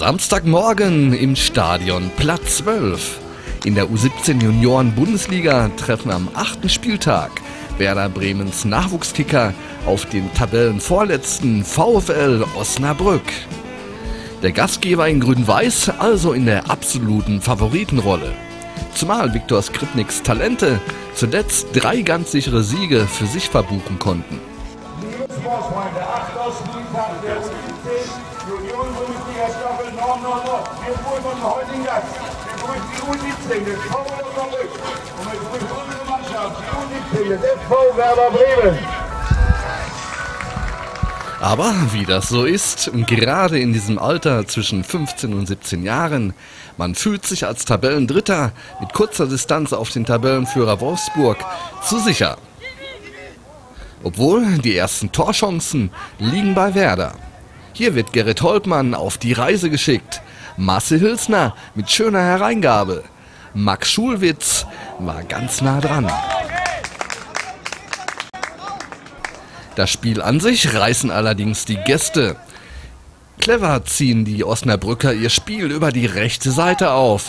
Samstagmorgen im Stadion Platz 12. In der U17 Junioren-Bundesliga treffen am 8. Spieltag Werder Bremens Nachwuchskicker auf den Tabellenvorletzten VfL Osnabrück. Der Gastgeber in Grün-Weiß also in der absoluten Favoritenrolle. Zumal Viktor Skripniks Talente zuletzt 3 ganz sichere Siege für sich verbuchen konnten. Liebe Sportfreunde, 8. Spieltag der U17 Junioren-Bundesliga Staffel Nord-Nord-Nord. Wir freuen uns heutigen Gast. Wir freuen die U17 des VfL Osnabrück. Und wir freuen unsere Mannschaft, die U17 des SV Werder Bremen. Aber wie das so ist, gerade in diesem Alter zwischen 15 und 17 Jahren, man fühlt sich als Tabellendritter mit kurzer Distanz auf den Tabellenführer Wolfsburg zu sicher. Obwohl die ersten Torchancen liegen bei Werder. Hier wird Gerrit Holtmann auf die Reise geschickt. Marcel Hilsner mit schöner Hereingabe. Max Schulwitz war ganz nah dran. Das Spiel an sich reißen allerdings die Gäste. Clever ziehen die Osnabrücker ihr Spiel über die rechte Seite auf.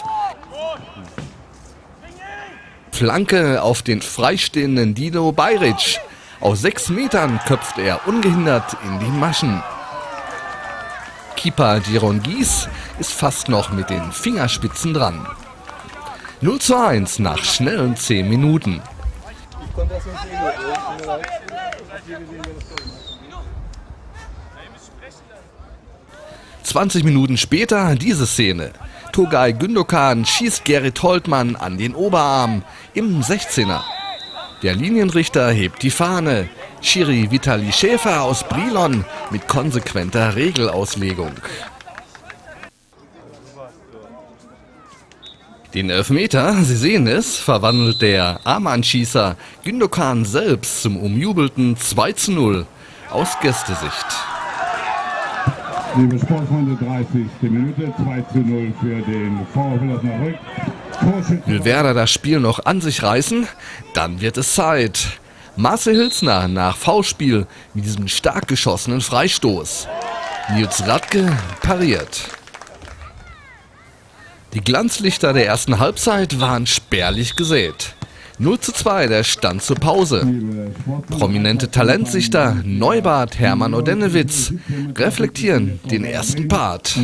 Flanke auf den freistehenden Dino Bajric. Aus 6 Metern köpft er ungehindert in die Maschen. Keeper Giron Gies ist fast noch mit den Fingerspitzen dran. 0:1 nach schnellen 10 Minuten. 20 Minuten später diese Szene. Togay Gündoğan schießt Gerrit Holtmann an den Oberarm im 16er. Der Linienrichter hebt die Fahne. Schiri Vitali Schäfer aus Brilon mit konsequenter Regelauslegung. Den Elfmeter, Sie sehen es, verwandelt der Armbandschießer Gündoğan selbst zum umjubelten 2:0 aus Gästesicht. Liebe Sportfreunde, 30. Minute, 2:0 für den VfL Osnabrück. Will Werder das Spiel noch an sich reißen? Dann wird es Zeit. Marcel Hilsner nach Foulspiel mit diesem stark geschossenen Freistoß. Nils Radke pariert. Die Glanzlichter der ersten Halbzeit waren spärlich gesät. 0:2 der Stand zur Pause. Prominente Talentsichter Neubart, Hermann Odenewitz reflektieren den ersten Part.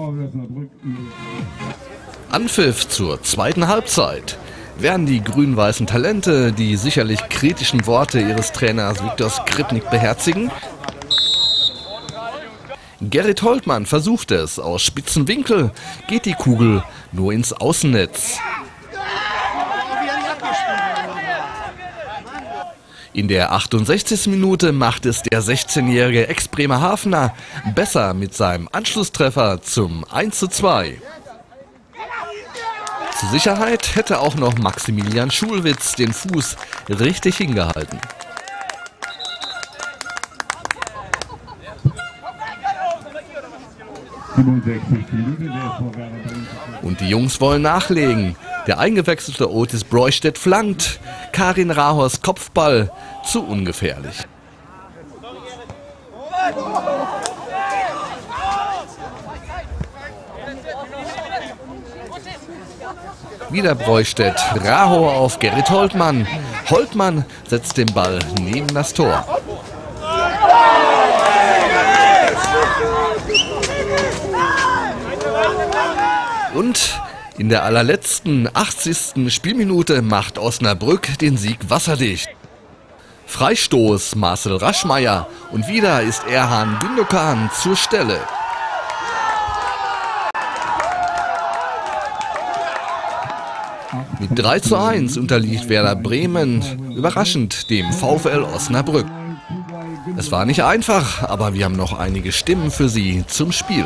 Anpfiff zur zweiten Halbzeit. Werden die grün-weißen Talente die sicherlich kritischen Worte ihres Trainers Viktor Skripnik beherzigen? Gerrit Holtmann versucht es. Aus spitzen Winkel geht die Kugel nur ins Außennetz. In der 68. Minute macht es der 16-jährige Ex-Bremerhavener besser mit seinem Anschlusstreffer zum 1:2. Zur Sicherheit hätte auch noch Maximilian Schulwitz den Fuß richtig hingehalten. Und die Jungs wollen nachlegen. Der eingewechselte Otis Breustedt flankt. Karin Rahors Kopfball zu ungefährlich. Wieder Breustedt, Rahor auf Gerrit Holtmann. Holtmann setzt den Ball neben das Tor. Und in der allerletzten 80. Spielminute macht Osnabrück den Sieg wasserdicht. Freistoß Marcel Raschmeier und wieder ist Erhan Gündoğan zur Stelle. Mit 3:1 unterliegt Werder Bremen überraschend dem VfL Osnabrück. Es war nicht einfach, aber wir haben noch einige Stimmen für Sie zum Spiel.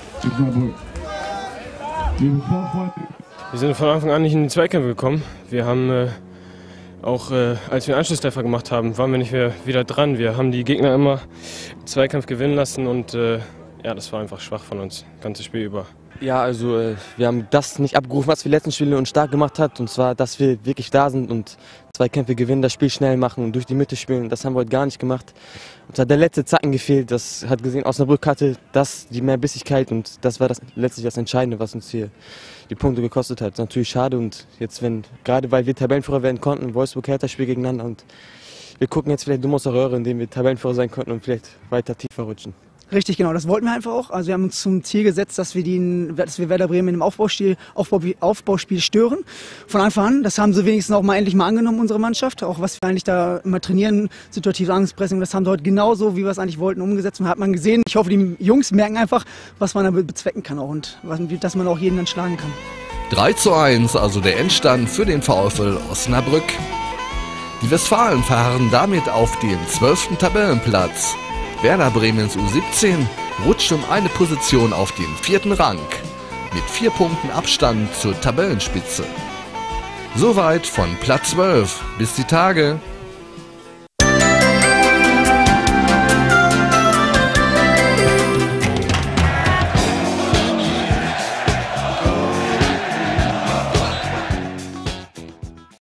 Wir sind von Anfang an nicht in die Zweikämpfe gekommen. Wir haben auch, als wir einen Anschlusstreffer gemacht haben, waren wir nicht mehr wieder dran. Wir haben die Gegner immer im Zweikampf gewinnen lassen und ja, das war einfach schwach von uns, das ganze Spiel über. Ja, also wir haben das nicht abgerufen, was wir letzten Spiele uns stark gemacht hat. Und zwar, dass wir wirklich da sind und 2 Kämpfe gewinnen, das Spiel schnell machen und durch die Mitte spielen. Das haben wir heute gar nicht gemacht. Uns hat der letzte Zacken gefehlt. Das hat gesehen, Osnabrück hatte das, die mehr Bissigkeit. Und das war letztlich das Entscheidende, was uns hier die Punkte gekostet hat. Das ist natürlich schade. Und jetzt, gerade weil wir Tabellenführer werden konnten, Wolfsburg Hertha Spiel gegeneinander. Und wir gucken jetzt vielleicht dumm aus der Röhre, indem wir Tabellenführer sein konnten und vielleicht weiter tiefer rutschen. Richtig, genau. Das wollten wir einfach auch. Also wir haben uns zum Ziel gesetzt, dass wir Werder Bremen in dem Aufbauspiel stören. Von Anfang an. Das haben sie wenigstens auch endlich mal angenommen, unsere Mannschaft. Auch was wir eigentlich da immer trainieren, situatives Angstpressing, das haben sie heute genauso, wie wir es eigentlich wollten, umgesetzt. Und hat man gesehen. Ich hoffe, die Jungs merken einfach, was man da bezwecken kann auch und dass man auch jeden dann schlagen kann. 3:1, also der Endstand für den VfL Osnabrück. Die Westfalen verharren damit auf dem 12. Tabellenplatz. Werder Bremens U17 rutscht um eine Position auf den 4. Rang, mit 4 Punkten Abstand zur Tabellenspitze. Soweit von Platz 12. Bis die Tage.